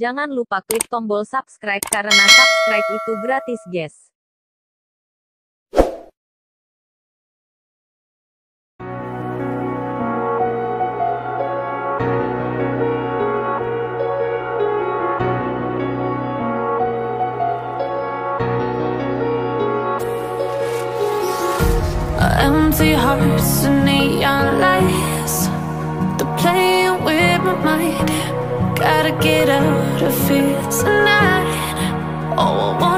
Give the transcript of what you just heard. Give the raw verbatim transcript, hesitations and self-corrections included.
Jangan lupa klik tombol subscribe karena subscribe itu gratis, guys. Empty hearts and neon lights, they're playing with my mind. Gotta get out of here tonight. Oh, I want